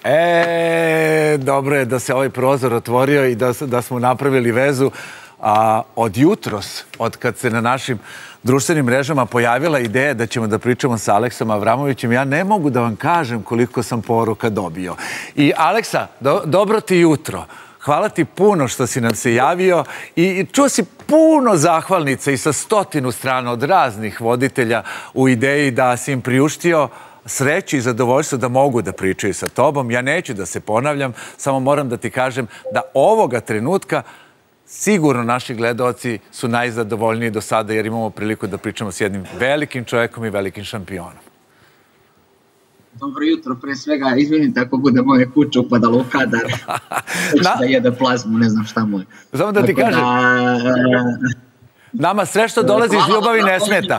Dobro je da se ovaj prozor otvorio i da smo napravili vezu. Od jutros, od kad se na našim društvenim mrežama pojavila ideja da ćemo da pričamo sa Aleksom Avramovićem, ja ne mogu da vam kažem koliko sam poruka dobio. I Aleksa, dobro ti jutro. Hvala ti puno što si nam se javio i čuo si puno zahvalnica i sa 100 strana od raznih voditelja u ideji da si im priuštio sreću i zadovoljstvo da mogu da pričaju sa tobom. Ja neću da se ponavljam, samo moram da ti kažem da ovoga trenutka sigurno naši gledaoci su najzadovoljniji do sada jer imamo priliku da pričamo s jednim velikim čovjekom i velikim šampionom. Dobro jutro, pre svega, izvinite ako bude moje kuće upadalo u kadar. Hoće da jede plazmu, ne znam šta mu je. Samo da ti kažem, nama sve što dolazi iz ljubavi ne smeta.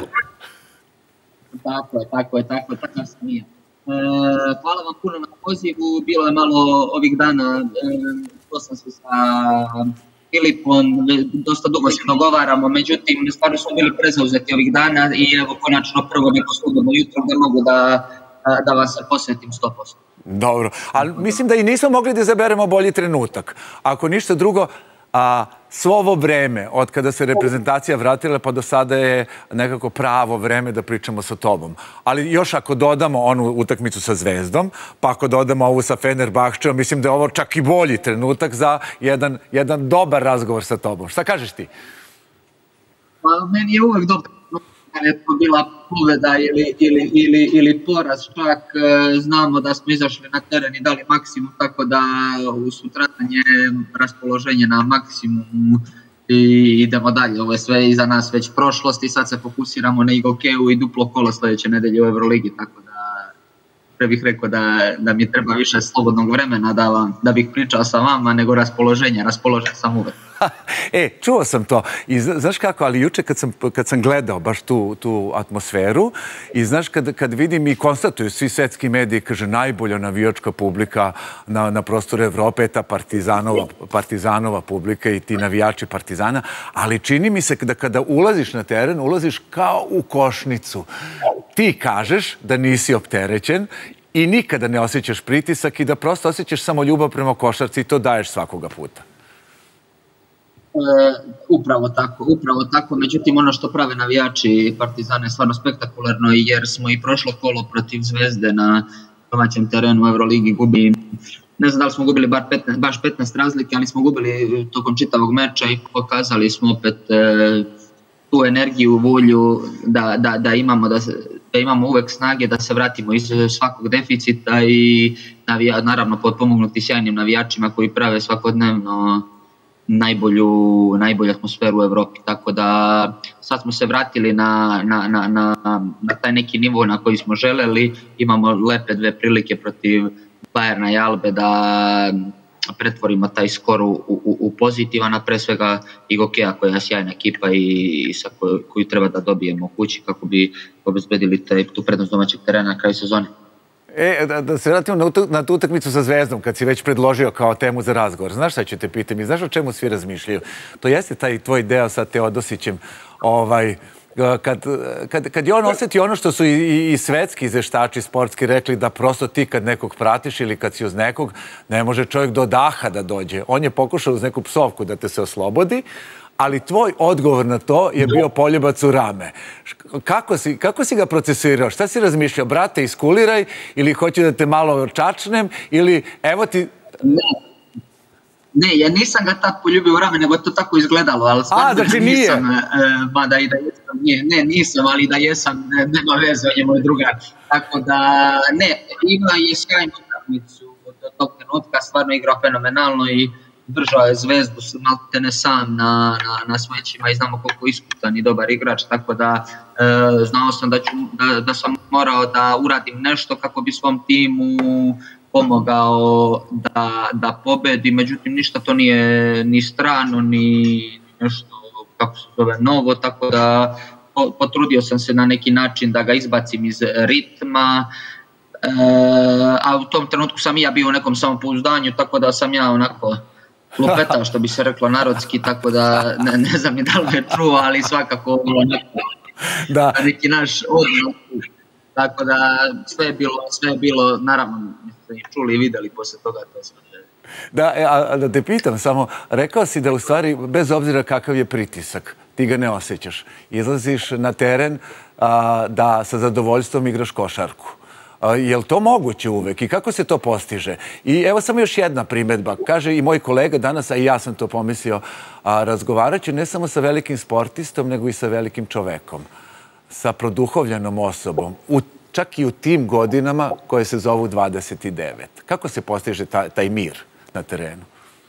Tako sam i ja. Hvala vam puno na pozivu, bilo je malo ovih dana, to sam se sa Filipom, dosta dugo se dogovaramo, međutim, stvarno smo bili prezauzeti ovih dana i evo konačno prvo neko slobodno jutro da mogu da vas posvetim 100%. Dobro, ali mislim da i nismo mogli da izaberemo bolji trenutak. Ako ništa drugo, svo ovo vreme, od kada se reprezentacija vratila, pa do sada je nekako pravo vreme da pričamo sa tobom. Ali još ako dodamo onu utakmicu sa Zvezdom, pa ako dodamo ovu sa Fenerbahčeom, mislim da je ovo čak i bolji trenutak za jedan dobar razgovor sa tobom. Šta kažeš ti? Pa meni je uvek dobro da je to bila pobeda ili poraz, čak znamo da smo izašli na teren i dali maksimum, tako da u sutradan je raspoloženje na maksimumu i idemo dalje. Ovo je sve iza nas već prošlost i sad se fokusiramo na igokeju i duplo kolo sljedeće nedelje u Euroligi, tako da pre bih rekao da mi treba više slobodnog vremena da bih pričao sa vama nego raspoloženje, raspoložen sam uvek. Čuo sam to. I znaš kako, ali juče kad sam gledao baš tu atmosferu i znaš kad vidim i konstatuju svi svetski mediji, kaže najbolja navijačka publika na prostoru Evrope je ta Partizanova publika i ti navijači Partizana, ali čini mi se da kada ulaziš na teren, ulaziš kao u košnicu. Ti kažeš da nisi opterećen i nikada ne osjećaš pritisak i da prosto osjećaš samo ljubav prema košarci i to daješ svakoga puta. Upravo tako, međutim ono što prave navijači Partizana je stvarno spektakularno jer smo i prošlo kolo protiv Zvezde na domaćem terenu u Euroligi gubili, ne znam da li smo gubili baš 15 razlike, ali smo gubili tokom čitavog meča i pokazali smo opet tu energiju, volju da imamo uvek snage da se vratimo iz svakog deficita i naravno potpomognuti sjajnim navijačima koji prave svakodnevno najbolju atmosferu u Evropi, tako da sad smo se vratili na taj neki nivo na koji smo želeli, imamo lepe dve prilike protiv Bayerna i Albe da pretvorimo taj skor u pozitivan, a pre svega Igokeja koja je sjajna ekipa i sa koju treba da dobijemo kući kako bi obezbedili tu prednost domaćeg terena na kraju sezone. Da se vratimo na tu utakmicu sa Zvezdom, kad si već predložio kao temu za razgovor. Znaš šta ću te pitam i znaš o čemu svi razmišljaju? To jeste taj tvoj deo sa Teodosićem. Kad je on osjetio ono što su i svetski izveštači sportski rekli da prosto ti kad nekog pratiš ili kad si uz nekog, ne može čovjek do daha da dođe. On je pokušao uz neku psovku da te se oslobodi, ali tvoj odgovor na to je bio poljubac u rame. Kako si ga procesuirao? Šta si razmišljao? Brate, iskuliraj ili hoću da te malo čačnem ili evo ti... Ne, ja nisam ga tako poljubio u rame, nego je to tako izgledalo, ali stvarno znači nisam, mada i da jesam, nisam, ali da jesam, nema veze, on je moj drugar. Tako da, ne, ima je sjajnu utakmicu do tog trenutka, stvarno igrao fenomenalno i držao je Zvezdu maltene sam na svećima i znamo koliko iskusan i dobar igrač, tako da znao sam da sam morao da uradim nešto kako bi svom timu pomogao da pobedi, međutim ništa to nije ni strano, ni nešto kako se zove novo, tako da potrudio sam se na neki način da ga izbacim iz ritma, a u tom trenutku sam i ja bio u nekom samopouzdanju, tako da sam ja onako lupetao, što bi se reklo narodski, tako da ne znam ni da li me čuo, ali svakako neki naš odnos. Tako da sve je bilo, naravno, ste ih čuli i videli posle toga, to sve. Da, da te pitam samo, rekao si da u stvari, bez obzira kakav je pritisak, ti ga ne osjećaš. Izlaziš na teren da sa zadovoljstvom igraš košarku. Je li to moguće uvek i kako se to postiže? I evo samo još jedna primjedba. Kaže i moj kolega danas, a i ja sam to pomislio, razgovarat ću ne samo sa velikim sportistom, nego i sa velikim čovekom. Sa produhovljenom osobom. Čak i u tim godinama koje se zovu 29. Kako se postiže taj mir na terenu?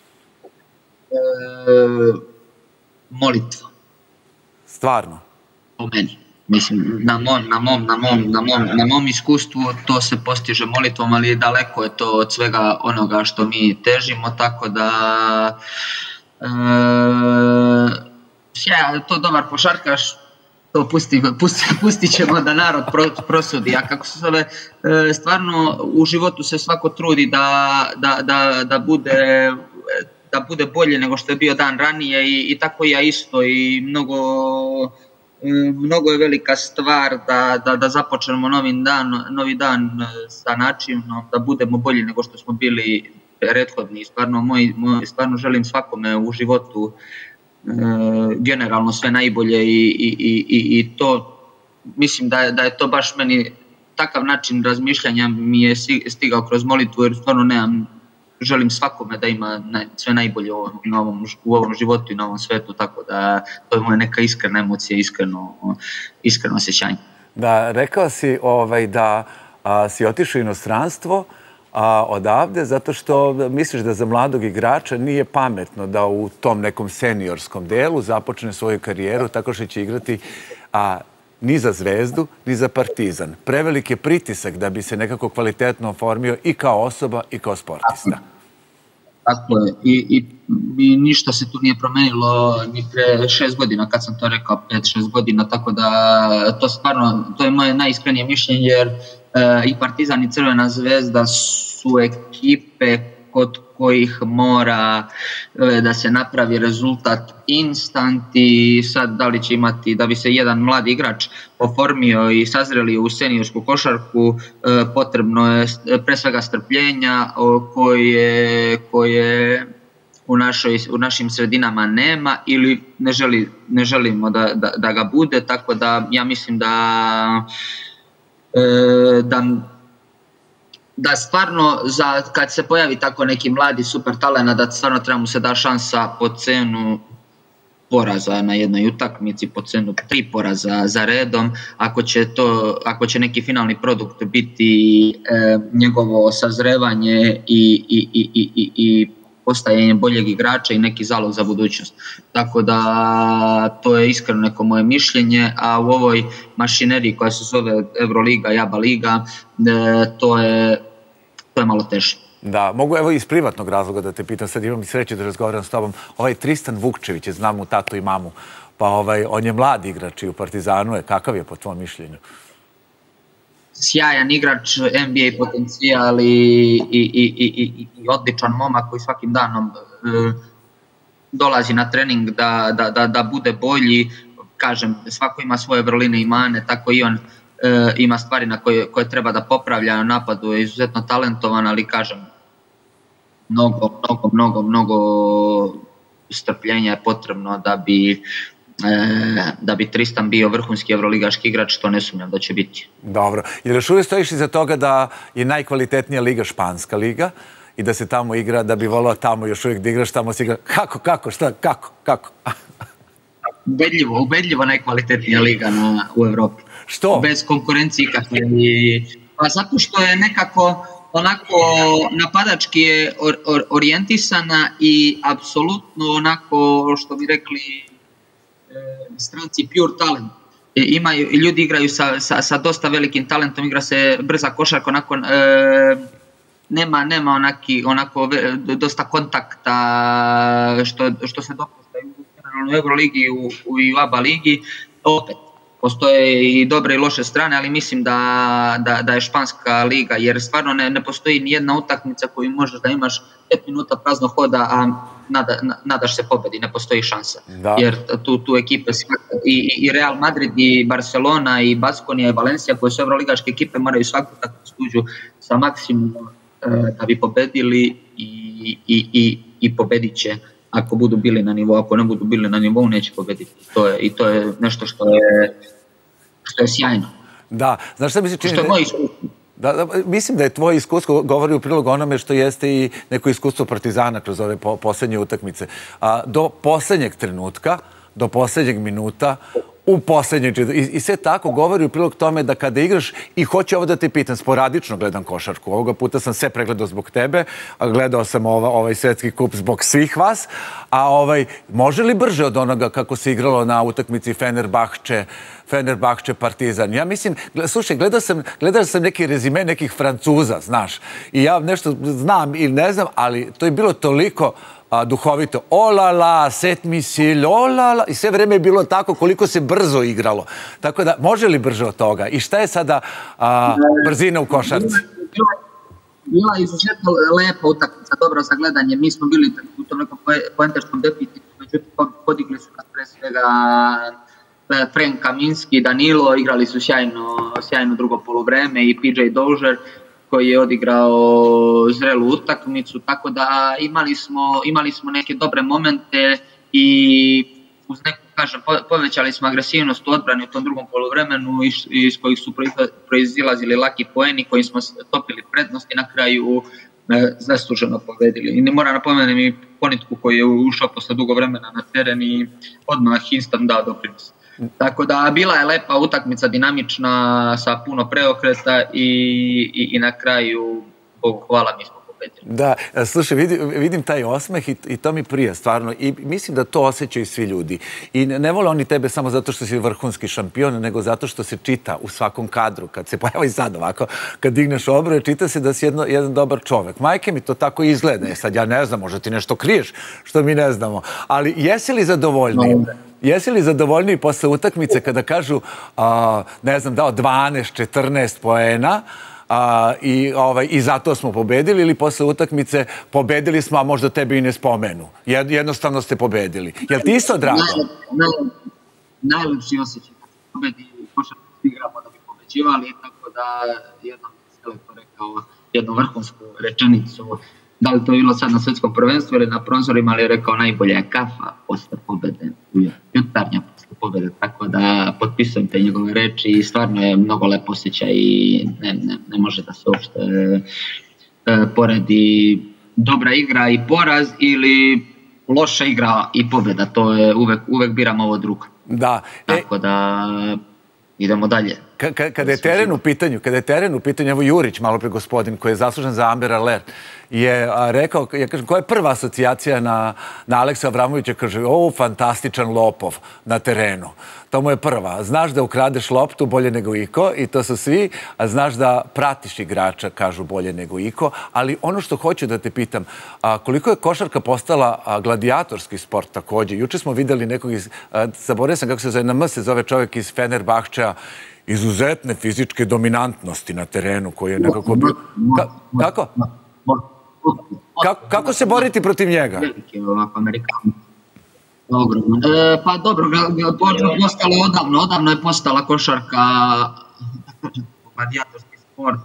Molitva. Stvarno? Po meni. Mislim, na mom iskustvu to se postiže molitvom, ali daleko je to od svega onoga što mi težimo, tako da to dobar košarkaš, to pustit ćemo da narod prosudi. A kako se zove, stvarno u životu se svako trudi da bude bolje nego što je bio dan ranije i tako ja isto i mnogo je velika stvar da započnemo novi dan sa načinom da budemo bolji nego što smo bili prethodni. Stvarno želim svakome u životu generalno sve najbolje i to mislim da je to baš meni takav način razmišljanja mi je stigao kroz molitvu jer stvarno želim svakome da ima sve najbolje u ovom životu i na ovom svetu, tako da to je moja neka iskrena emocija, iskreno osjećanje. Da, rekao si da si otišao u inostranstvo odavde zato što misliš da za mladog igrača nije pametno da u tom nekom seniorskom delu započne svoju karijeru tako što će igrati ni za Zvezdu, ni za Partizan. Prevelik je pritisak da bi se nekako kvalitetno oformio i kao osoba i kao sportista. Tako je. I ništa se tu nije promenilo ni pre 6 godina kad sam to rekao, 5-6 godina, tako da to je moje najiskrenije mišljenje jer i Partizan i Crvena Zvezda su ekipe kod kojih mora da se napravi rezultat instant i sad da li će imati, da bi se jedan mladi igrač oformio i sazreli u seniorsku košarku, potrebno je pre svega strpljenja koje u našim sredinama nema ili ne želimo da ga bude, tako da ja mislim da stvarno kad se pojavi tako neki mladi super talent da stvarno treba mu se da šansa po cenu poraza na jednoj utakmici, po cenu 3 poraza za redom, ako će neki finalni produkt biti njegovo sazrevanje i postajanje boljeg igrača i neki zalog za budućnost. Tako da to je iskreno neko moje mišljenje, a u ovoj mašineriji koja se zove Euroliga i ABA liga, to je malo teže. Da, mogu evo iz privatnog razloga da te pitam, sad imam i sreće da razgovaram s tobom. Tristan Vukčević, znam mu tatu i mamu, pa on je mladi igrač i u Partizanu je. Kakav je po tvom mišljenju? Sjajan igrač, NBA potencijal i odličan momak koji svakim danom dolazi na trening da bude bolji. Kažem, svako ima svoje vrline i mane, tako i on ima stvari na koje treba da popravlja. Na napadu je izuzetno talentovan, ali kažem, mnogo strpljenja je potrebno da bi Tristan bio vrhunski evroligaški igrač, što ne sumnjam da će biti. Dobro. Ili još uvijek stojiš iza toga da je najkvalitetnija liga Španska liga i da se tamo igra, da bi volao tamo još uvijek da igraš, tamo se igra kako? Ubedljivo najkvalitetnija liga u Evropi. Što? Bez konkurencije ikakve. Pa zato što je nekako onako napadački je orijentisana i apsolutno onako što bi rekli stranci pure talent. Ljudi igraju sa dosta velikim talentom, igra se brza košarka, onako nema onako dosta kontakta što se dopušta u Euroligi i u ABA ligi. Opet, postoje i dobre i loše strane, ali mislim da je Španska liga, jer stvarno ne postoji ni jedna utakmica koju možeš da imaš 5 minuta praznog hoda, a nadaš se pobedi, ne postoji šansa. Jer tu ekipe i Real Madrid i Barcelona i Baskonija i Valencia koje su evroligaške ekipe moraju svaku utakmicu uđu sa maksimumom da bi pobedili i pobedit će ako budu bili na nivou, ako ne budu bili na nivou neće pobediti. I to je nešto što je sjajno. Da, znaš šta mi se čini? Što je moje iskustvo. Mislim da je tvoje iskustvo govori u prilog onome što jeste i neko iskustvo Partizana kroz ove poslednje utakmice. Do poslednjeg trenutka, do poslednjeg minuta, u poslednjeg, i sve tako govori u prilog tome da kada igraš, i hoću ovo da te pitam, sporadično gledam košarku, ovoga puta sam sve pregledao zbog tebe, a gledao sam ovaj svetski kup zbog svih vas, a može li brže od onoga kako se igralo na utakmici Fenerbahče Partizan? Ja mislim, slušaj, gledao sam neki rezime nekih Francuza, znaš, i ja nešto znam ili ne znam, ali to je bilo toliko duhovito. Olala, set misil, olala. I sve vreme je bilo tako koliko se brzo igralo. Tako da, može li brže od toga? I šta je sada brzina u košarci? Bila je izuzetno lepa utakmica, dobro za gledanje. Mi smo bili u tom nekom poentaškom deficitu, međutim podigli su nas pre svega Frank Kaminski, Danilo, igrali su sjajno drugo polovreme i PJ Dozier koji je odigrao zrelu utakmicu, tako da imali smo neke dobre momente i uz neku, kažem, povećali smo agresivnost u odbrani u tom drugom poluvremenu iz kojih su proizilazili laki poeni koji smo topili prednost i na kraju zasluženo pobedili. I ne moram napomenem i Ponitku koji je ušao posle dugo vremena na teren i odmah instant dao doprinos. Tako da bila je lepa utakmica, dinamična, sa puno preokreta i na kraju, Bogu hvala, mi smo pobedili. Da, slušaj, vidim taj osmeh i to mi prija, stvarno. I mislim da to osjećaju svi ljudi. I ne vole oni tebe samo zato što si vrhunski šampion, nego zato što se čita u svakom kadru. Kad se pojavi sad ovako, kad digneš obroje, čita se da si jedan dobar čovek. Majke mi to tako izgleda. Sad ja ne znam, možda ti nešto kriješ što mi ne znamo. Ali jesi li zadovoljniji? Jesi li zadovoljniji posle utakmice kada kažu, ne znam, dao 12, 14 poena i zato smo pobedili, ili posle utakmice pobedili smo, a možda tebe i ne spomenu? Jednostavno ste pobedili. Jel ti isto drago? Najlepši osjećaj kad se pobedi, košarku igramo da bi pobeđivali, tako da jednom selektor rekao jednu vrhunsku rečenicu. Da li to bilo sad na svetskom prvenstvu ili na prozorima, ali je rekao najbolja je kafa posle pobede, jutarnja posle pobede, tako da potpisujem te njegove reči i stvarno je mnogo lepo osjećaj i ne može da se uopšte poredi dobra igra i poraz ili loša igra i pobeda, to je uvek biramo ovo drugo. Da. Tako da idemo dalje. Kada je teren u pitanju, evo Jurić, malo pre gospodin, koji je zaslužen za Amber Alert, je rekao, ja kažem, koja je prva asocijacija na Aleksa Avramovića? Kaže, fantastičan lopov na terenu. To mu je prva. Znaš da ukradeš loptu bolje nego iko, i to su svi, a znaš da pratiš igrača, kažu, bolje nego iko. Ali ono što hoću da te pitam, koliko je košarka postala gladijatorski sport takođe? Juče smo videli nekog zaboravio sam kako se zove, na M se zove čovjek iz Fenerbahčeja, izuzetne fizičke dominantnosti na terenu koji je nekako bio... Kako? Kako se boriti protiv njega? Veliki ovako Amerikan. Pa dobro, odavno je postala košarka gladijatorski sport,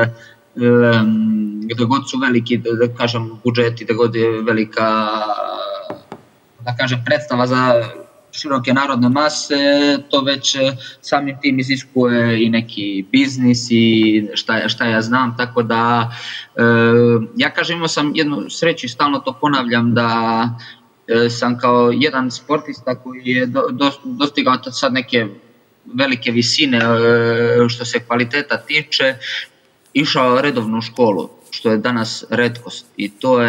gde god su veliki, da kažem, budžeti, gde god je velika, da kažem, predstava za široke narodne mase, to već samim tim iziskuje i neki biznis i šta ja znam, tako da ja kažem, imao sam jednu sreću i stalno to ponavljam, da sam kao jedan sportista koji je dostigao sad neke velike visine što se kvaliteta tiče, išao redovno u školu, što je danas retkost, i to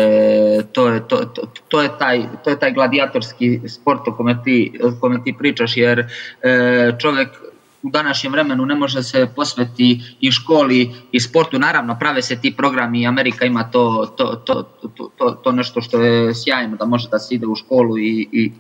je taj gladijatorski sport o kome ti pričaš, jer čovek u današnjem vremenu ne može se posveti i školi i sportu. Naravno, prave se ti programi i Amerika ima to nešto što je sjajno, da može da se ide u školu i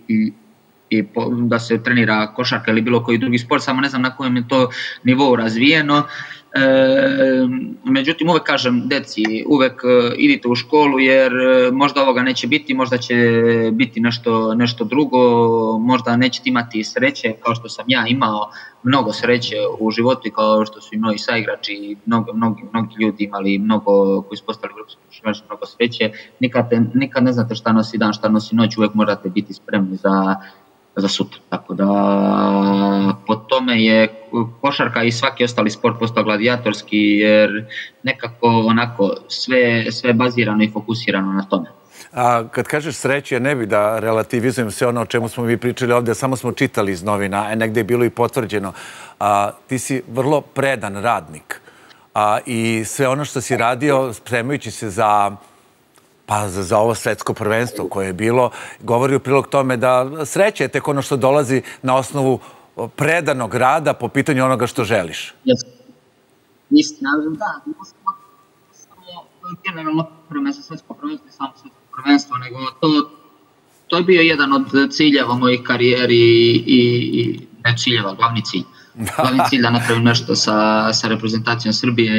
da se trenira košarka ili bilo koji drugi sport, samo ne znam na kojem je to nivou razvijeno. Međutim, uvek kažem deci, uvek idite u školu jer možda ovoga neće biti, možda će biti nešto drugo, možda nećete imati sreće kao što sam ja imao mnogo sreće u životu i kao što su i mnogi saigrači i mnogi ljudi imali mnogo koji su postali vrhunski košarkaši, mnogo sreće. Nikad ne znate šta nosi dan, šta nosi noć, uvek morate biti spremni za sutra. Tako da po tome je košarka i svaki ostali sport postao gladijatorski jer nekako onako sve bazirano i fokusirano na tome. A kad kažeš sreće, ne bi da relativizujem sve ono o čemu smo mi pričali ovdje, samo smo čitali iz novina, negdje je bilo i potvrđeno. Ti si vrlo predan radnik i sve ono što si radio spremajući se za ovo svetsko prvenstvo koje je bilo, govori u prilog tome da sreće je tek ono što dolazi na osnovu predanog rada po pitanju onoga što želiš. Istina, da, samo generalno prvenstvo, svetsko prvenstvo i samo svetsko prvenstvo, nego to je bio jedan od ciljeva mojih karijeri i ne ciljeva, glavni cilj. Glavni cilj da napravim nešto sa reprezentacijom Srbije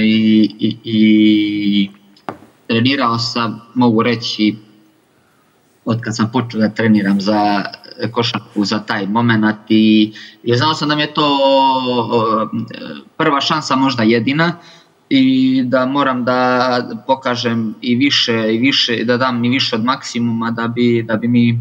i trenirao sam, mogu reći, od kad sam počeo da treniram za košarku, za taj moment i znao sam da mi je to prva šansa, možda jedina i da moram da pokažem i više, da dam i više od maksimuma da bi mi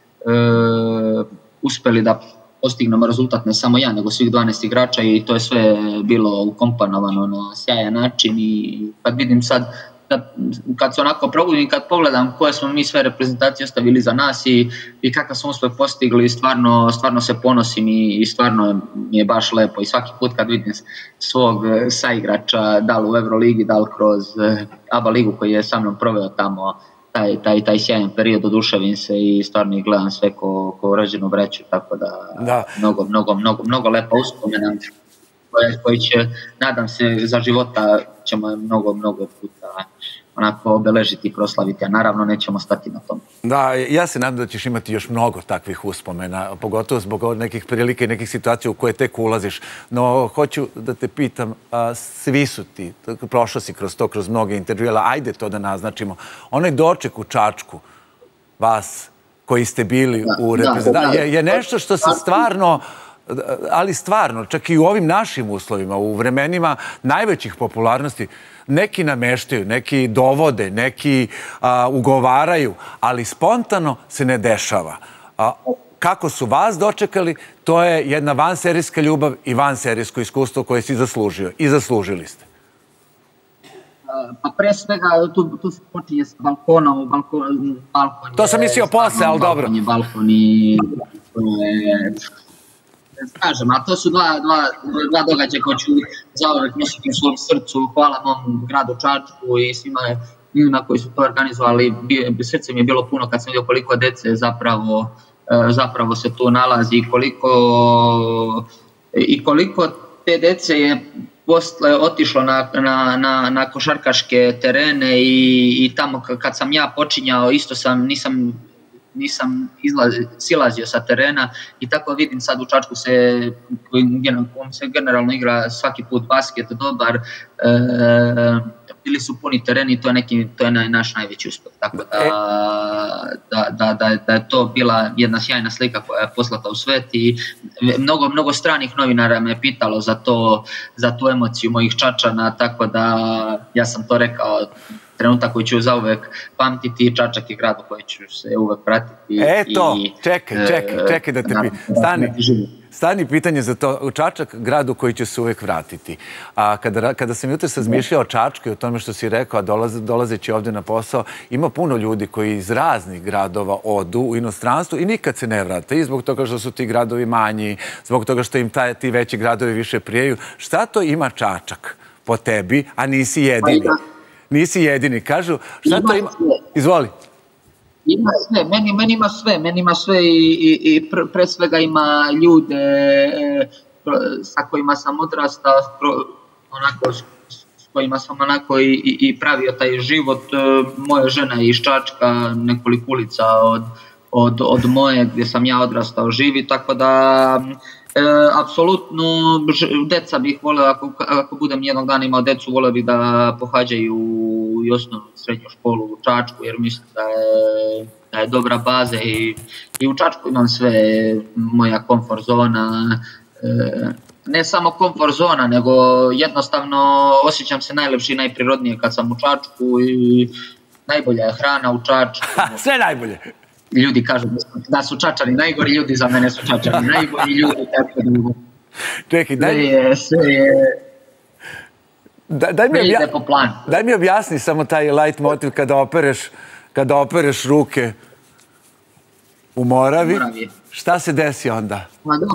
uspeli da postignemo rezultat, ne samo ja, nego svih 12 igrača i to je sve bilo ukomponovano na sjajan način i kad vidim sad, kad se onako probudim, kad pogledam koje smo mi sve reprezentacije ostavili za nas i kakav smo uspeh postigli, stvarno se ponosim i stvarno mi je baš lepo i svaki put kad vidim svog saigrača, da li u Euroligi, da li kroz ABA ligu koji je sa mnom proveo tamo taj sjajan period, oduševim se i stvarno ih gledam sve ko rođenu braću, tako da mnogo lepa uspomena koji će, nadam se, za života ćemo mnogo puta onako obeležiti i proslaviti, a naravno nećemo stati na tom. Da, ja se nadam da ćeš imati još mnogo takvih uspomena, pogotovo zbog nekih prilika i nekih situacija u koje tek ulaziš. No, hoću da te pitam, svi su ti, prošao si kroz to, kroz mnoge intervjue, ali ajde to da naznačimo. Onaj doček u Čačku, vas koji ste bili u reprezentaciji, je nešto što se stvarno, ali stvarno, čak i u ovim našim uslovima, u vremenima najvećih popularnosti, neki nameštaju, neki dovode, neki ugovaraju, ali spontano se ne dešava. Kako su vas dočekali, to je jedna vanserijska ljubav i vanserijsko iskustvo koje si zaslužio i zaslužili ste. Pa pre svega, tu se počinje s balkonom, balkon to sam mislio posle, ali dobro. Balkon i kažem, a to su dva događaja koje ću zauvek nositi u svom srcu. Hvala mom gradu Čačku i svima ljudima koji su to organizovali. Srce mi je bilo puno kad sam vidio koliko dece zapravo se tu nalazi i koliko te dece je posle otišlo na košarkaške terene i tamo kad sam ja počinjao isto nisam silazio sa terena i tako vidim sad u Čačku se generalno igra svaki put basket dobar, bili su puni tereni i to je naš najveći uspeh. Tako da je to bila jedna sjajna slika koja je poslata u svet i mnogo stranih novinara me pitalo za tu emociju mojih Čačana, tako da ja sam to rekao, trenutak koji ću zauvek pamtiti i Čačak je grad u koji ću se uvek pratiti. Eto, čekaj da te stani pitanje za to. U Čačak, grad u koji ću se uvek vratiti. A kada sam jutros razmišljao o Čačku i o tome što si rekao, dolazeći ovdje na posao, ima puno ljudi koji iz raznih gradova odu u inostranstvo i nikad se ne vrate. I zbog toga što su ti gradovi manji, zbog toga što im ti veći gradovi više prijaju. Šta to ima Čačak po tebi, a nisi jedini? Nisi jedini. Kažu, šta to ima? Izvoli. Ima sve, meni ima sve i pre svega ima ljude sa kojima sam odrastao, s kojima sam onako i pravio taj život. Moja žena je iz Čačka, nekoliko ulica od moje gdje sam ja odrastao živi, tako da Apsolutno, deca bih volio, ako budem jednog dana imao decu, volio bih da pohađaju i osnovnu i srednju školu u Čačku, jer mislim da je dobra baza i u Čačku imam sve, moja komfort zona, ne samo komfort zona, nego jednostavno osjećam se najlepše i najprirodnije kad sam u Čačku i najbolja je hrana u Čačku. Sve najbolje. Ljudi kažu da su Čačani najgori ljudi, za mene su Čačani najbolji ljudi, tako da... Čekaj, sve je po planu. Daj mi objasni samo taj light motiv kada opereš ruke u Moravi. Šta se desi onda?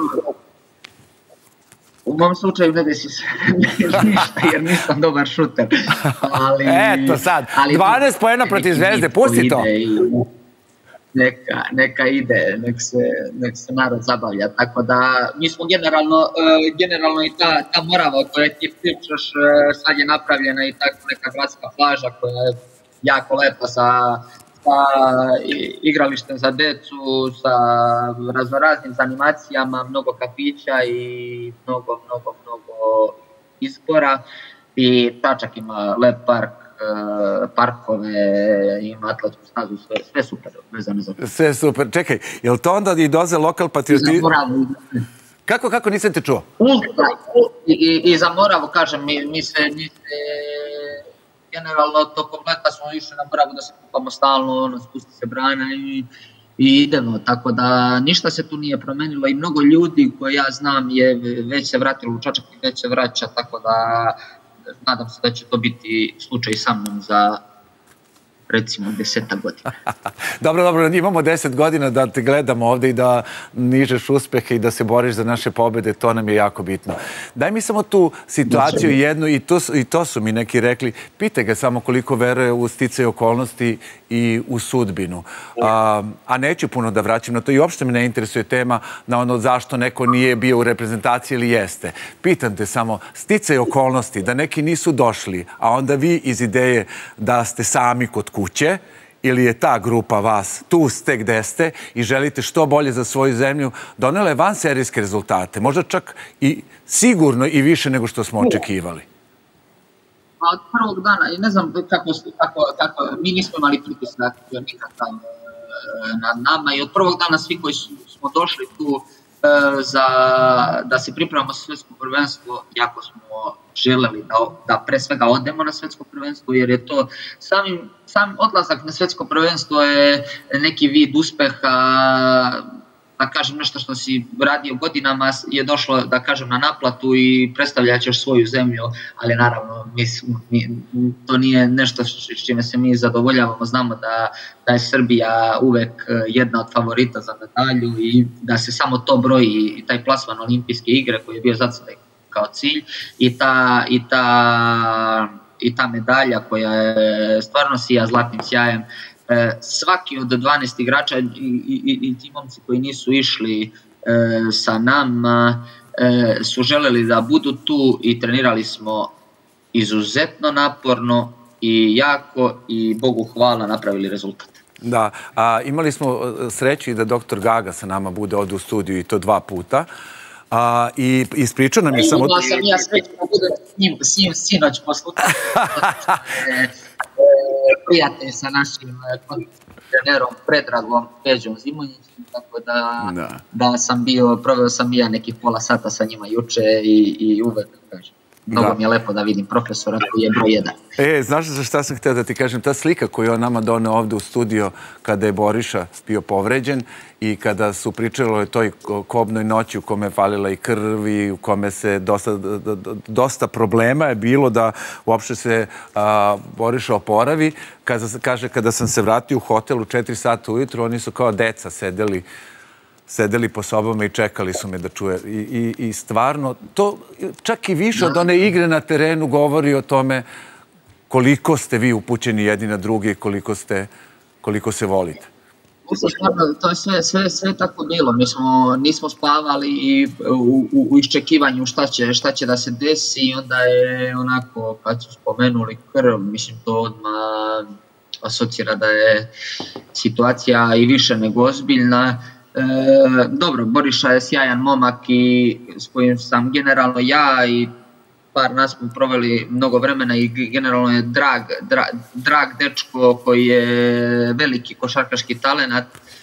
U mom slučaju ne desi se ništa, jer nisam dobar šuter. Eto sad, 12 poena protiv Zvezde, pusti to. Neka ide, nek se narod zabavlja, tako da mi smo generalno i ta Morava o kojoj ti pričaš sad je napravljena i tako neka gradska plaža koja je jako lepa sa igralištem za decu, sa raznoraznim animacijama, mnogo kafića i mnogo izbora i Čačak ima lep park, parkove, ima atletsku stazu, sve super vezano za to. Sve super. Čekaj, je li to onda i doze lokal patriotizma? Kako nisam te čuo? I za Moravu, kažem, mi se generalno tokom leta smo išli na Moravu da se kupamo stalno, spusti se brana i idemo, tako da ništa se tu nije promenilo i mnogo ljudi koje ja znam je već se vratilo u Čačak i već se vraća, tako da nadam se da će to biti slučaj sa mnom za recimo 10 godina. Dobro, imamo 10 godina da te gledamo ovde i da nižeš uspehe i da se boriš za naše pobede, to nam je jako bitno. Daj mi samo tu situaciju jednu i to su mi neki rekli, pitaj ga samo koliko veruje u sticaj okolnosti i u sudbinu. A neću puno da vraćam na to i uopšte me ne interesuje tema na ono zašto neko nije bio u reprezentaciji ili jeste. Pitam te samo, sticaj okolnosti, da neki nisu došli, a onda vi iz ideje da ste sami kod kuće, ili je ta grupa vas, tu ste gde ste i želite što bolje za svoju zemlju, donele vanserijske rezultate, možda čak i sigurno i više nego što smo očekivali. Od prvog dana, ne znam kako, mi nismo imali pritisak nikakav nad nama i od prvog dana svi koji smo došli tu da se pripremamo za svetsko prvenstvo, jako smo želeli da pre svega odemo na svetsko prvenstvo, jer je to sam odlazak na svetsko prvenstvo je neki vid uspeha, da kažem nešto što si radio godinama je došlo, da kažem, na naplatu i predstavljaćeš svoju zemlju, ali naravno to nije nešto s čime se mi zadovoljavamo, znamo da je Srbija uvek jedna od favorita za medalju i da se samo to broji i taj plasman na olimpijske igre koji je bio zacrtan kao cilj i ta medalja koja je stvarno sija zlatnim sjajem. Svaki od 12 igrača i ti momci koji nisu išli sa nama su želeli da budu tu i trenirali smo izuzetno naporno i jako i Bogu hvala napravili rezultat. Da, imali smo sreću i da doktor Gaga sa nama bude ovde u studiju i to 2 puta. I ispričao nam je samo... Imala sam ja sreću da budem s njim sinoć poslušati. Prijatelj sa našim trenerom Predragom Peđom Zimonjićem, tako da sam proveo sam i ja nekih pola sata sa njima juče i uvek kažem. Mnogo mi je lepo da vidim profesora koji je broj 1. Znaš za šta sam htio da ti kažem? Ta slika koju je on nama doneo ovde u studio kada je Boriša bio povređen i kada su pričali o toj kobnoj noći u kome je falila i krv i u kome se dosta problema je bilo da uopšte se Boriša oporavi. Kaže, kada sam se vratio u hotel u 4 sata ujutru, oni su kao deca sedeli po sobama i čekali su me da čuje. I stvarno, to čak i više od one igre na terenu govori o tome koliko ste vi upućeni jedni na drugi i koliko se volite. To je sve tako bilo. Mi nismo spavali u iščekivanju šta će da se desi i onda je onako, kad su spomenuli krv, mislim to odmah asocira da je situacija i više nego ozbiljna. Dobro, Boriša je sjajan momak i s kojim sam generalno ja i par nas smo proveli mnogo vremena i generalno je drag dečko koji je veliki košarkaški talenat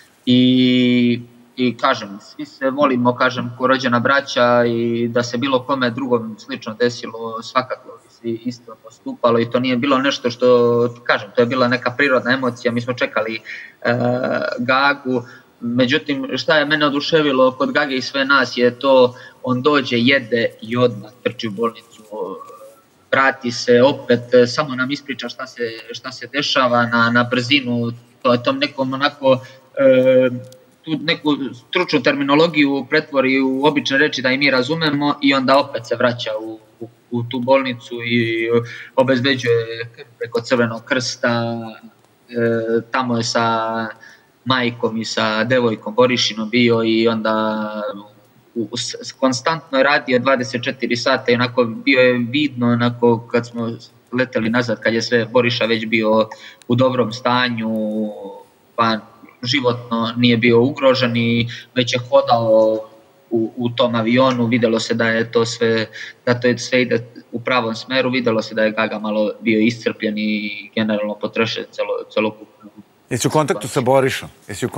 i kažem, svi se volimo, kažem, ko rođena braća i da se bilo kome drugom slično desilo, svakako bi se isto postupalo i to nije bilo nešto što, kažem, to je bila neka prirodna emocija, mi smo čekali Gagu. Međutim, šta je mene oduševilo kod Gage i sve nas je to, on dođe, jede i odmah trči u bolnicu, vrati se opet, samo nam ispriča šta se dešava na brzinu, tom nekom onako, tu neku stručnu terminologiju pretvori u obične reči da i mi razumemo i onda opet se vraća u tu bolnicu i obezbeđuje preko Crvenog krsta, tamo je sa majkom i sa devojkom Borišinom bio i onda konstantno je radio 24 sata i onako bio je vidno onako kad smo leteli nazad kad je sve Boriša već bio u dobrom stanju, pa životno nije bio ugrožen i već je hodao u tom avionu, vidjelo se da je to sve ide u pravom smeru, vidjelo se da je Gaga malo bio iscrpljen i generalno potrešen celokupno. Jesi u kontaktu sa Borišom?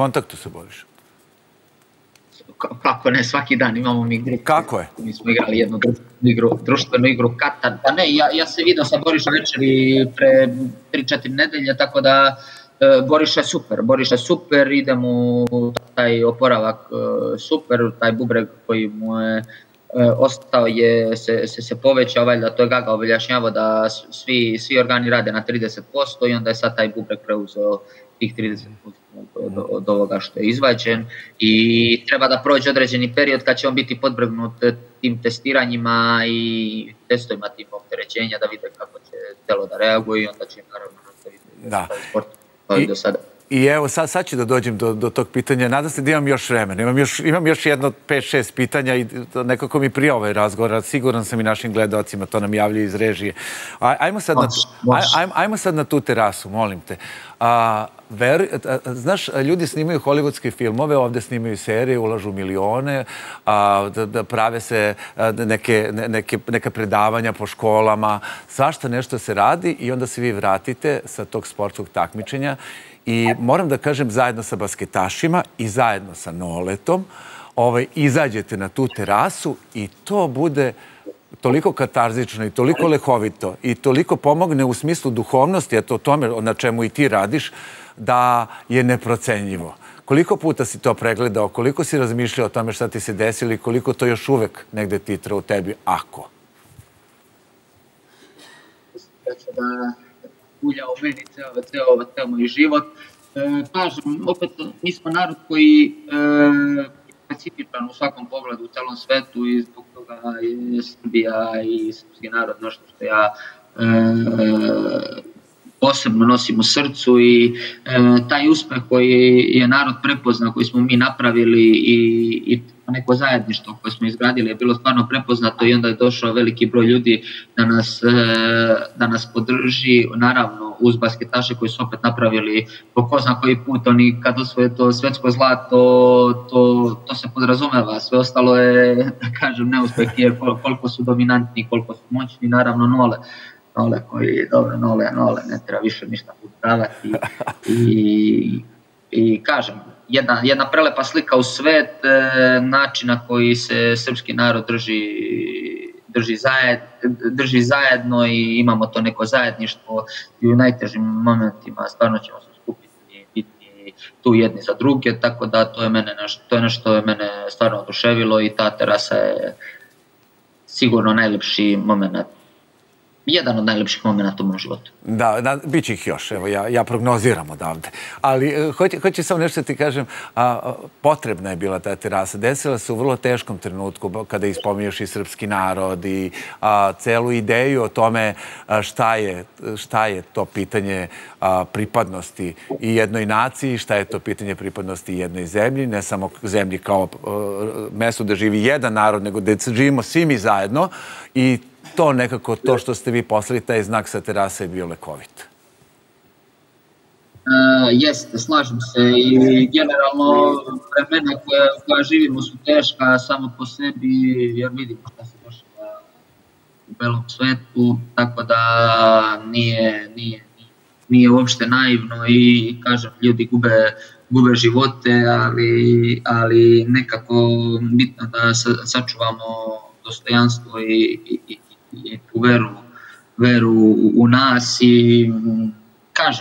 Kako ne, svaki dan imamo mi igru. Kako je? Mi smo igrali jednu društvenu igru Katar. Pa ne, ja se vidio sa Borišom večeri pre 3-4 nedelje, tako da Boriša je super, ide mu taj oporavak super, taj bubreg koji mu je ostao se povećao, valjda to je Gaga objašnjavao da svi organi rade na 30% i onda je sad taj bubreg preuzeo tih 30% od ovoga što je izvađen i treba da prođe određeni period kad će on biti podvrgnut tim testiranjima i testovima tim opterećenja da vide kako će telo da reaguje i onda će naravno nastaviti sport kao i do sada. I evo, sad ću da dođem do tog pitanja. Nadam se da imam još vremena. Imam još jedno 5-6 pitanja i nekako mi prije ovaj razgovor. Siguran sam i našim gledalcima, to nam javljaju iz režije. Ajmo sad na tu terasu, molim te. Znaš, ljudi snimaju hollywoodske filmove, ovde snimaju serije, ulažu milione, prave se neka predavanja po školama, svašta nešto se radi i onda se vi vratite sa tog sportskog takmičenja i moram da kažem zajedno sa basketašima i zajedno sa Noletom izađete na tu terasu i to bude toliko katarzično i toliko lehovito i toliko pomogne u smislu duhovnosti, eto tome na čemu i ti radiš, da je neprocenjivo. Koliko puta si to pregledao, koliko si razmišljao o tome šta ti se desilo i koliko to još uvek negde titra u tebi, ako? Da će da ulja u meni ceo moj život. Kažem, opet mi smo narod koji je specifičan u svakom pogledu u celom svetu i zbog toga je Srbija i srpski narod nešto što ja posebno nosim u srcu i taj uspeh koji je narod prepoznao, koji smo mi napravili i neko zajedništvo koje smo izgradili je bilo stvarno prepoznato i onda je došao veliki broj ljudi da nas podrži, naravno uz basketaše koji su opet napravili po ko zna koji put, oni kad osvoje to svetsko zlato, to se podrazumeva, sve ostalo je, da kažem, neuspeh jer koliko su dominantni, koliko su moćni, naravno Nole koji, dobro, Nole, ne treba više ništa putavati i kažem, jedna prelepa slika u svet, način na koji se srpski narod drži zajedno i imamo to neko zajedništvo i u najtežim momentima stvarno ćemo se skupiti i biti tu jedni za druge, tako da to je nešto što je mene stvarno oduševilo i ta terasa je sigurno najlepši moment, jedan od najlepših momenta u mom životu. Da, bit će ih još, evo, ja prognoziram odavde. Ali hoću samo nešto ti kažem, potrebna je bila ta terasa. Desila se u vrlo teškom trenutku kada ispominješ i srpski narod i celu ideju o tome šta je to pitanje pripadnosti i jednoj naciji, šta je to pitanje pripadnosti jednoj zemlji, ne samo zemlji kao mesto gde živi jedan narod, nego gde živimo svi mi zajedno i to nekako, to što ste vi poslali, taj znak sa terase je bio lekovit. Jeste, slažem se i generalno vremena koja živimo su teška samo po sebi jer vidimo šta se dešava u belom svetu, tako da nije uopšte naivno i kažem ljudi gube živote, ali nekako bitno da sačuvamo dostojanstvo i tu veru u nas i kažem,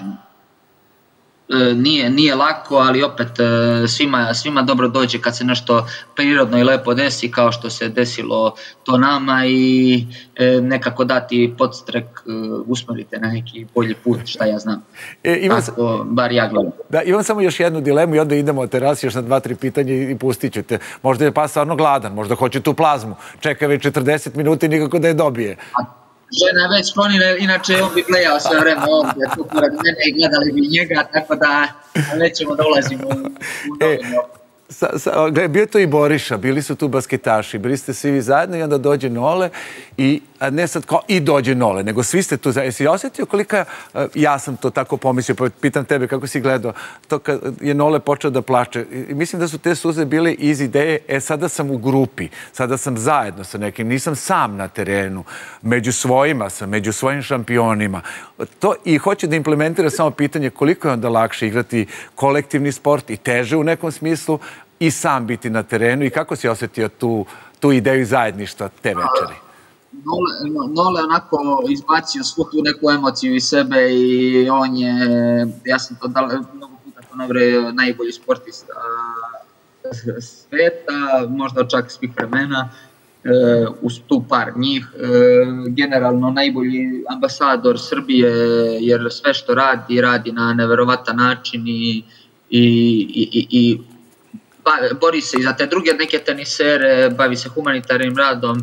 nije lako, ali opet svima dobro dođe kad se nešto prirodno i lepo desi kao što se desilo to nama i nekako dati podstrek, usmerite na neki bolji put, šta ja znam. Tako, bar ja gledam. Da, imam samo još jednu dilemu i onda idemo o terasi još na 2-3 pitanja i pustit ću te. Možda je pas stvarno gladan, možda hoće tu plazmu. Čeka već 40 minuta i nikako da je dobije. Žena već sklonila, inače on bi plejao sve vreme ovdje, tu pored mene i gledali bi njega, tako da nećemo da ulazimo u novinu. Gledaj, bio to i Boriša, bili su tu basketaši, bili ste svi zajedno i onda dođe Nole i ne sad kao i dođe Nole, nego svi ste tu zajedno. Jesi osjetio kolika, ja sam to tako pomislio, pa pitam tebe kako si gledao, to kad je Nole počeo da plače. Mislim da su te suze bile iz ideje, sada sam u grupi, sada sam zajedno sa nekim, nisam sam na terenu, među svojima sam, među svojim šampionima. I hoće da implementira samo pitanje koliko je onda lakše igrati kolektivni sport i teže u nekom smislu, i sam biti na terenu i kako si osjetio tu ideju zajedništva te večeri? Nole onako izbacio svu tu neku emociju iz sebe i on je, ja sam to mnogo puta ponovio, najbolji sportista sveta, možda čak svih vremena, uz tu par njih, generalno najbolji ambasador Srbije jer sve što radi na neverovatan način i bori se i za te druge neke tenisere, bavi se humanitarnim radom,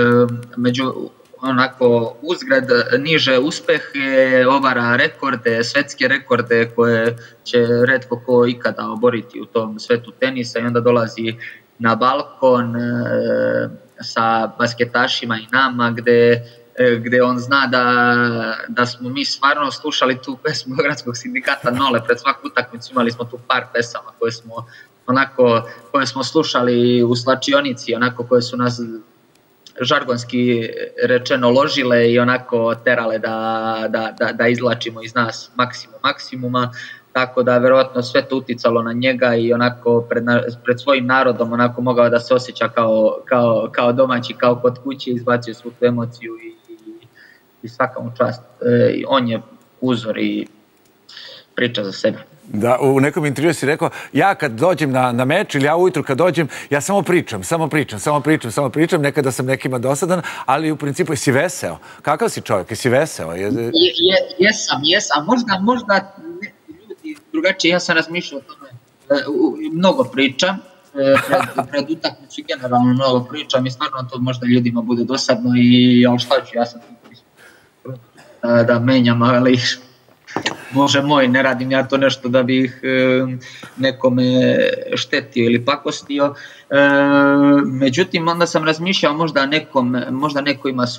onako uzgred niže uspehe, ovara rekorde, svetske rekorde koje će retko ko ikada oboriti u tom svetu tenisa i onda dolazi na balkon sa basketašima i nama gde on zna da smo mi stvarno slušali tu pesmu Gradskog sindikata Nole pred svaku utakmicu, imali smo tu par pesama koje smo slušali u slačionici, onako koje su nas žargonski rečeno ložile i onako terale da izlačimo iz nas maksimuma, tako da verovatno sve to uticalo na njega i onako pred svojim narodom onako mogao da se osjeća kao domaći, kao kod kuće, izbacio svu tu emociju i svaka mu čast. On je uzor i priča za sebe. Da, u nekom intervju si rekao, ja kad dođem na meč ili ja ujutru kad dođem, ja samo pričam, nekada sam nekima dosadan, ali u principu jesi veseo. Kakav si čovjek, jesi veseo? Jesam, možda ljudi drugačije, ja sam razmišljao o tome, mnogo pričam, pred utakmicu generalno mnogo pričam i stvarno to možda ljudima bude dosadno ali šta ću, ja sam tu da menjam, ali Bože moj, ne radim ja to nešto da bih nekome štetio ili pakostio. Međutim, onda sam razmišljao možda neko ima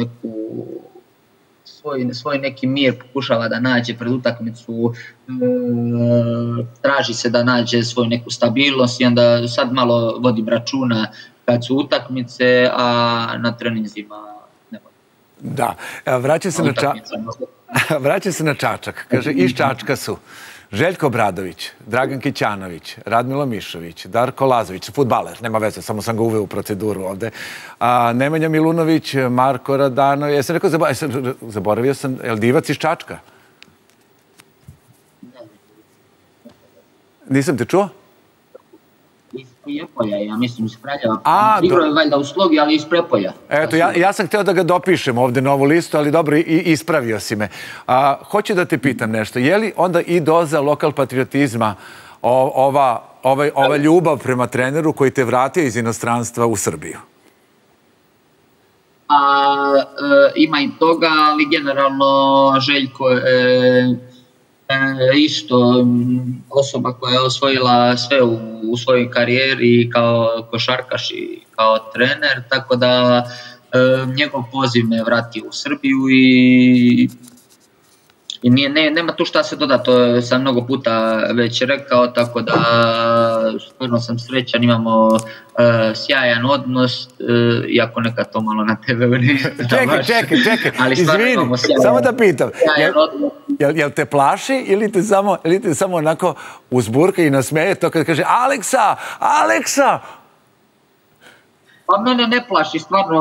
svoj neki mir, pokušava da nađe pred utakmicu, traži se da nađe svoju neku stabilnost i onda sad malo vodim računa kad su utakmice, a na treninzima ne vodim. Da, vraća se na Čačak. Kaže, iz Čačka su Željko Obradović, Dragan Kićanović, Radmilo Mišović, Darko Lazović, fudbaler, nema veze, samo sam ga uveo u proceduru ovde, Nemanja Milunović, Marko Radanović, jesam rekao, zaboravio sam, je li Divac iz Čačka? Nisam te čuo? Iz Prijepolja, ja mislim iz Kraljeva. Igrao je valjda u Slogi, ali iz Prijepolja. Eto, ja sam hteo da ga dopišem ovde na ovu listu, ali dobro, ispravio si me. Hoću da te pitam nešto, je li onda i doza lokal patriotizma ova ljubav prema treneru koji te vratio iz inostranstva u Srbiju? Ima i toga, ali generalno Željko isto osoba koja je osvojila sve u svojoj karijeri kao košarkaš i kao trener, tako da njegov poziv me vratio u Srbiju I nema tu šta se doda, to sam mnogo puta već rekao, tako da stvarno sam srećan, imamo sjajan odnos, iako nekad to malo na TV ne izgleda baš. Čekaj, izvini, samo da pitam, jel te plaši ili te samo onako uzburka i nasmeje to kad kaže Aleksa! Pa mene ne plaši, stvarno,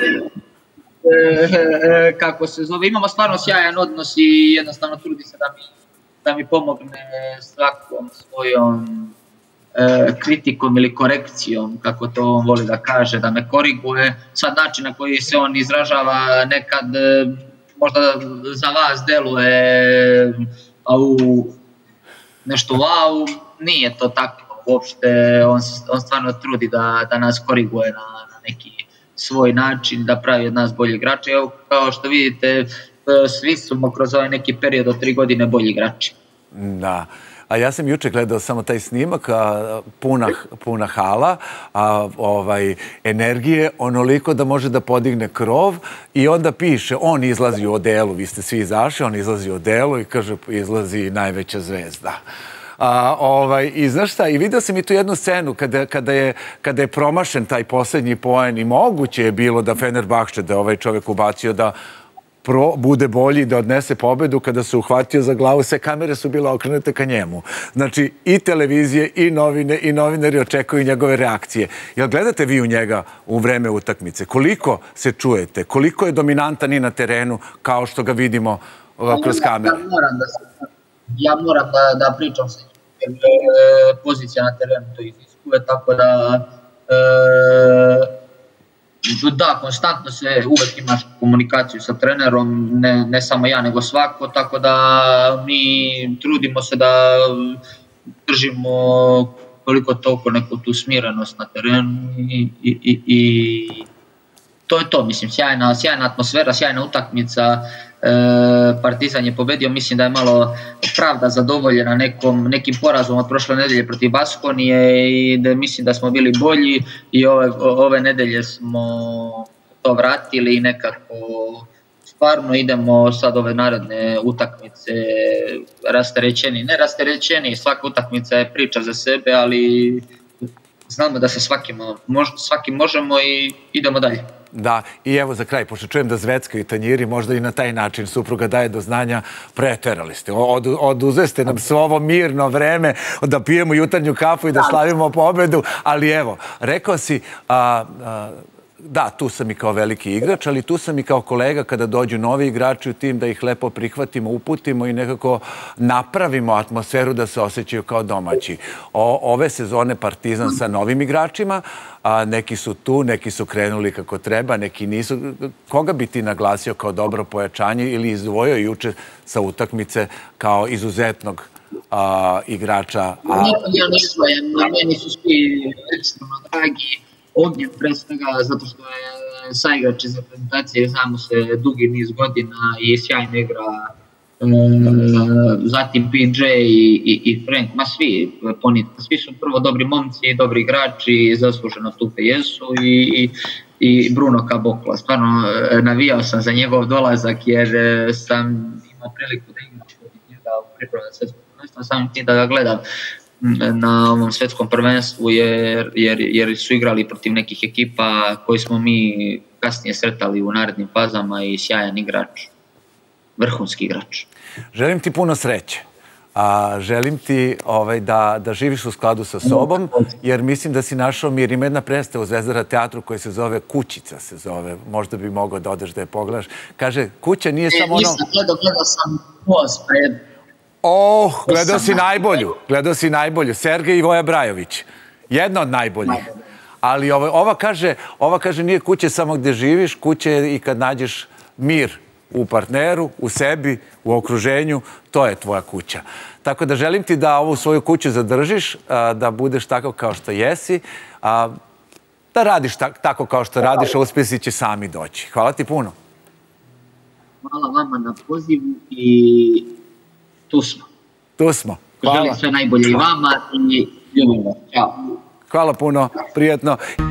kako se zove, imamo stvarno sjajan odnos i jednostavno trudi se da mi pomogne svakom svojom kritikom ili korekcijom, kako to on voli da kaže, da me koriguje. Sad način na koji se on izražava nekad možda za vas deluje nešto wow, nije to tako uopšte, on stvarno trudi da nas koriguje na neki svoj način, da pravi od nas bolji igrače. Evo, kao što vidite, svi smo kroz ovaj neki period od 3 godine bolji igrači. Da. A ja sam juče gledao samo taj snimak, puna hala, energije onoliko da može da podigne krov i onda piše, on izlazi u odelu, vi ste svi izašli, on izlazi u odelu i kaže, izlazi najveća zvezda. I znaš šta, i vidio sam i tu jednu scenu kada je promašen taj posljednji poen i moguće je bilo da Fenerbahče, da ovaj čovjek ubacio da bude bolji, da odnese pobedu, kada se uhvatio za glavu, sve kamere su bile okrenute ka njemu. Znači, i televizije, i novine, i novinari očekuju njegove reakcije. Jel gledate vi u njega u vreme utakmice? Koliko se čujete? Koliko je dominantan i na terenu, kao što ga vidimo kroz kamere? Ja moram da pričam sa njim, jer pozicija na terenu to iziskuje, tako da, konstantno se uvek imaš komunikaciju sa trenerom, ne samo ja, nego svako, tako da mi trudimo se da držimo koliko toliko neku tu smirenost na terenu i to je to, mislim, sjajna atmosfera, sjajna utakmica. Partizan je pobedio, mislim da je malo pravda zadovoljena nekim porazom od prošle nedelje protiv Baskonije i da mislim da smo bili bolji i ove nedelje smo to vratili i nekako stvarno idemo sad ove naredne utakmice rasterećeni, ne rasterećeni, svaka utakmica je priča za sebe, ali znamo da se svakim možemo i idemo dalje. Da, i evo za kraj, pošto čujem da zveckaju tanjiri, možda i na taj način supruga daje do znanja, preterali ste. Oduzeste nam svo ovo mirno vreme da pijemo jutarnju kafu i da slavimo pobedu, ali evo, rekao si, da, tu sam i kao veliki igrač, ali tu sam i kao kolega kada dođu novi igrači u tim, da ih lepo prihvatimo, uputimo i nekako napravimo atmosferu da se osjećaju kao domaći. Ove sezone Partizan sa novim igračima, neki su tu, neki su krenuli kako treba, neki nisu. Koga bi ti naglasio kao dobro pojačanje ili izdvojio juče sa utakmice kao izuzetnog igrača? Ja ne svojem, meni su svi ekstremno dragi. Ognjen pre svega zato što je saigrač iz reprezentacije, znamo se dugi niz godina i sjajno igra, zatim PJ i Frank, svi su prvo dobri momci, dobri igrači, zasluženo tu jesu i Bruno Caboclo. Stvarno navijao sam za njegov dolazak jer sam imao priliku da igram protiv njega u pripremu na svjetsko prvenstvo, samim tim da ga gledam na ovom svjetskom prvenstvu jer su igrali protiv nekih ekipa koji smo mi kasnije sretali u narednim fazama i sjajan igrač, vrhunski igrač. Želim ti puno sreće. Želim ti da živiš u skladu sa sobom, jer mislim da si našao mir. Ima jedna predstava u Zvezdara teatru koja se zove Kućica, se zove. Možda bi mogao da odeš da je pogledaš. Kaže, kuća nije samo ono... Nisam gledao sam Voz pred... Gledao si najbolju. Sergej i Voja Brajović. Jedna od najboljih. Ali ova kaže nije kuća samo gdje živiš, kuća je i kad nađeš mir u partneru, u sebi, u okruženju, to je tvoja kuća. Tako da želim ti da ovu svoju kuću zadržiš, da budeš tako kao što jesi, da radiš tako kao što radiš, a uspjesi će sami doći. Hvala ti puno. Hvala vama na pozivu i tu smo. Tu smo. Hvala. Želim sve najbolje i vama i ljubim vas. Ćao. Hvala puno, prijatno.